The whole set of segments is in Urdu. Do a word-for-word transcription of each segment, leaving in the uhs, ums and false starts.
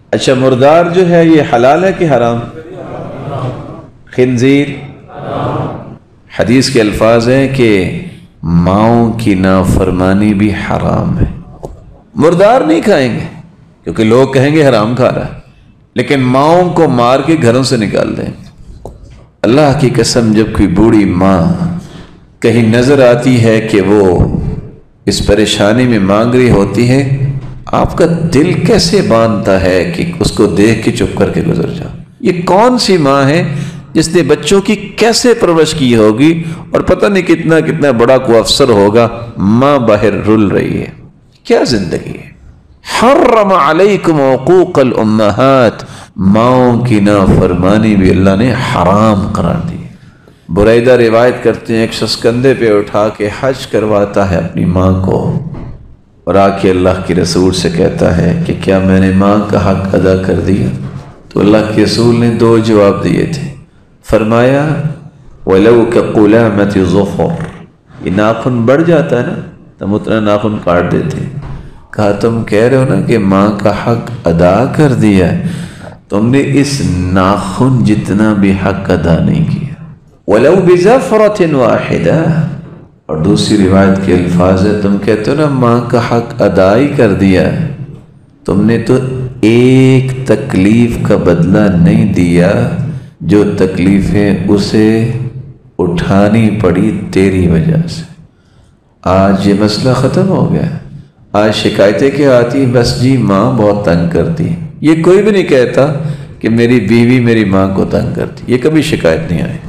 اچھا مردار جو ہے یہ حلال ہے کہ حرام؟ خنزیر حدیث کے الفاظ ہیں کہ ماؤں کی نافرمانی بھی حرام ہے. مردار نہیں کھائیں گے کیونکہ لوگ کہیں گے حرام کھا رہا ہے، لیکن ماؤں کو مار کے گھروں سے نکال دیں. اللہ کی قسم جب کوئی بوڑھی ماں کہیں نظر آتی ہے کہ وہ اس پریشانی میں مانگ رہی ہوتی ہے، آپ کا دل کیسے باندھتا ہے کہ اس کو دیکھ کے چپ کر کے گزر جاؤ. یہ کون سی ماں ہے جس نے بچوں کی کیسے پرورش کی ہوگی اور پتہ نہیں کتنا کتنا بڑا کو افسر ہوگا، ماں باہر رل رہی ہے. کیا زندگی ہے. حرم علیکم عقوق الامہات، ماؤں کی نافرمانی بھی اللہ نے حرام قرار دی. بریدہ روایت کرتے ہیں ایک شخص کندھے پہ اٹھا کے حج کرواتا ہے اپنی ماں کو، اور آ کے اللہ کے رسول سے کہتا ہے کہ کیا میں نے ماں کا حق ادا کر دیا؟ تو اللہ کے رسول نے دو جواب دیے تھے. فرمایا وَلَوْ كَقُلَامَةِ ظُفُرٍ، یہ ناخن بڑھ جاتا ہے نا تم اتنا ناخن کاٹ دیتے. کہا تم کہہ رہے ہو نا کہ ماں کا حق ادا کر دیا، تم نے اس ناخن جتنا بھی حق ادا نہیں کیا. وَلَوْ بِزَفْرَةٍ وَاحِدَةٍ، اور دوسری روایت کے الفاظ ہے تم کہتے ہو نا ماں کا حق ادا ہی کر دیا، تم نے تو ایک تکلیف کا بدلہ نہیں دیا جو تکلیفیں اسے اٹھانی پڑی تیری وجہ سے. آج یہ مسئلہ ختم ہو گیا. آج شکایتیں کیا آتی، بس جی ماں بہت تنگ کرتی. یہ کوئی بھی نہیں کہتا کہ میری بیوی میری ماں کو تنگ کرتی، یہ کبھی شکایت نہیں آئی.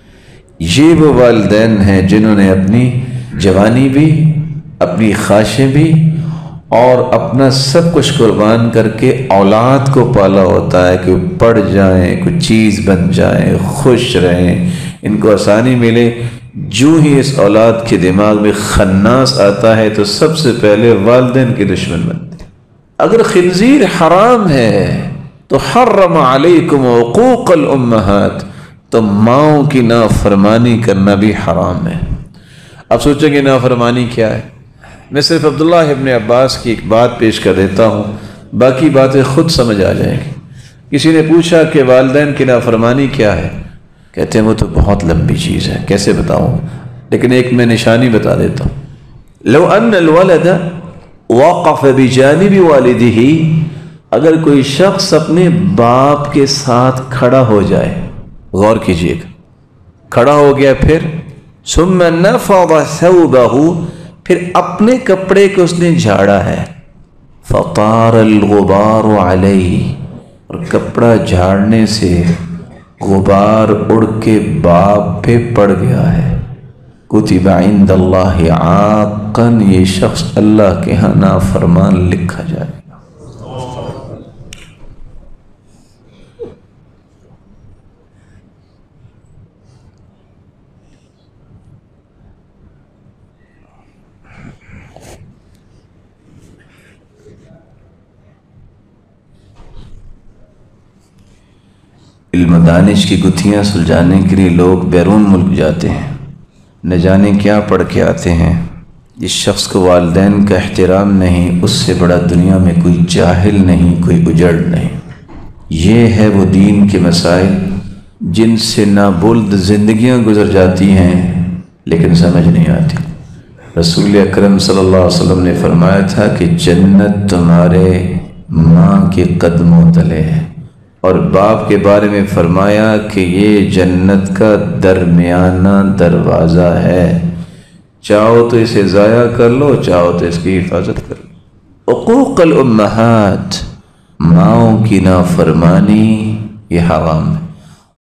یہ وہ والدین ہیں جنہوں نے اپنی جوانی بھی، اپنی خواہشیں بھی اور اپنا سب کچھ قربان کر کے اولاد کو پالا ہوتا ہے کہ وہ پڑھ جائیں، کوئی چیز بن جائیں، خوش رہیں، ان کو آسانی ملے. جو ہی اس اولاد کے دماغ میں خناس آتا ہے تو سب سے پہلے والدین کے دشمن بنتے. اگر خنزیر حرام ہے تو حرم علیکم عقوق الامہات، تو ماؤں کی نافرمانی کرنا بھی حرام ہے. اب سوچیں کہ نافرمانی کیا ہے. میں صرف عبداللہ ابن عباس کی ایک بات پیش کر دیتا ہوں، باقی باتیں خود سمجھ آ جائیں گی. کسی نے پوچھا کہ والدین کی نافرمانی کیا ہے؟ کہتے ہیں وہ تو بہت لمبی چیز ہے، کیسے بتاؤں، لیکن ایک میں نشانی بتا دیتا ہوں. لو ان الولد وقف بجانب والدہ، اگر کوئی شخص اپنے باپ کے ساتھ کھڑا ہو جائے، غور کیجئے گا، کھڑا ہو گیا، پھر ثم نفض ثوبہ، پھر اپنے کپڑے کو اس نے جھاڑا ہے، فطار الغبار علیہ، اور کپڑا جھاڑنے سے غبار اڑ کے باپ پہ پڑ گیا ہے، کتب عند اللہ عاقا، یہ شخص اللہ کے ہاں نافرمان لکھا جائے گا. علم و دانش کی گتھیاں سلجھانے کے لیے لوگ بیرون ملک جاتے ہیں، نہ جانے کیا پڑھ کے آتے ہیں. جس شخص کو والدین کا احترام نہیں، اس سے بڑا دنیا میں کوئی جاہل نہیں، کوئی اجڑ نہیں. یہ ہے وہ دین کے مسائل جن سے نابلد زندگیاں گزر جاتی ہیں لیکن سمجھ نہیں آتی. رسول اکرم صلی اللہ علیہ وسلم نے فرمایا تھا کہ جنت تمہارے ماں کے قدموں تلے ہے، اور باپ کے بارے میں فرمایا کہ یہ جنت کا درمیانہ دروازہ ہے، چاہو تو اسے ضائع کر لو، چاہو تو اس کی حفاظت کر لو. عقوق الامہات، ماؤں کی نافرمانی یہ حرام ہے.